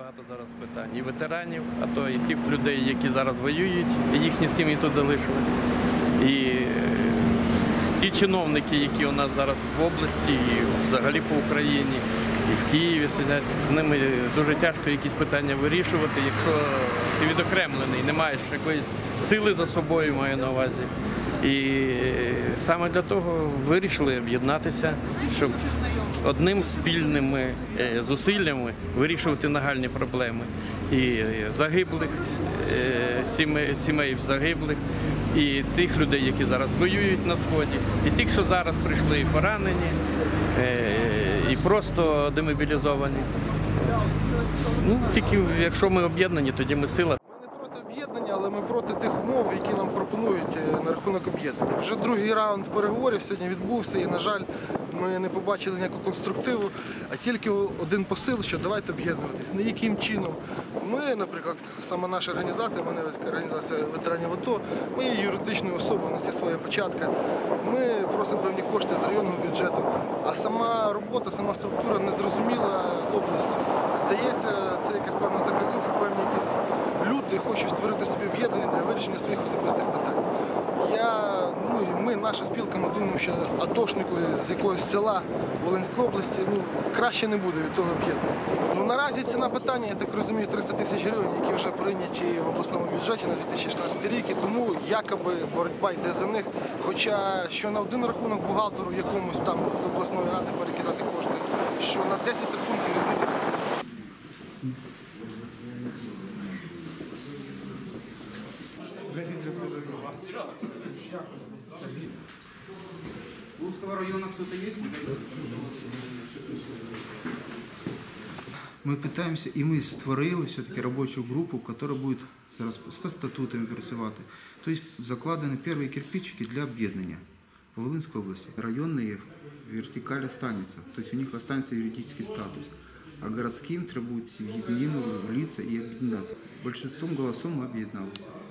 багато зараз питань. І ветеранів, а то і тих людей, які зараз воюють, і їхні сім'ї тут залишилися. І ті чиновники, які у нас зараз в області, і взагалі по Україні, і в Києві сидять, з ними дуже тяжко якісь питання вирішувати, якщо ти відокремлений, не маєш якоїсь сили за собою, маю на увазі. І саме для того вирішили об'єднатися, щоб одним спільними зусиллями вирішувати нагальні проблеми. І загиблих, сімей загиблих, і тих людей, які зараз воюють на Сході, і тих, що зараз прийшли поранені, і просто демобілізовані. Ну, тільки якщо ми об'єднані, тоді ми сила. Об'єднання, але ми проти тих умов, які нам пропонують на рахунок об'єднання. Вже другий раунд переговорів сьогодні відбувся і, на жаль, ми не побачили ніякого конструктиву, а тільки один посил, що давайте об'єднуватись. Ніяким чином. Ми, наприклад, саме наша організація, Маневицька організація ветеранів АТО, ми є юридичною особою, у нас є своя печатка. Ми просимо певні кошти з районного бюджету, а сама робота, сама структура незрозуміла областю. Здається, це якась певна заказуха, певні якісь люди хочуть створити собі об'єднання для вирішення своїх особистих питань. Ми, наша спілка, ми думаємо, що атошнику з якогось села Волинської області краще не буде від того об'єднання. Наразі ціна питання, я так розумію, 300 тисяч гривень, які вже прийняті в обласному бюджеті на 2016 рік, і тому якоби боротьба йде за них. Хоча що на один рахунок бухгалтеру якомусь там з обласної ради перекидати кошти, що на 10 рахунків різниця. Луцкого района кто-то есть? Мы пытаемся, и мы створили все-таки рабочую группу, которая будет зараз со статутами працювати. Тобто закладені перші кирпичики для об'єднання в Волинской области. Районные вертикаль останется, то есть у них останется юридический статус. А городским требуется в единую влиться и объединяться. Большинством голосов мы объединялись.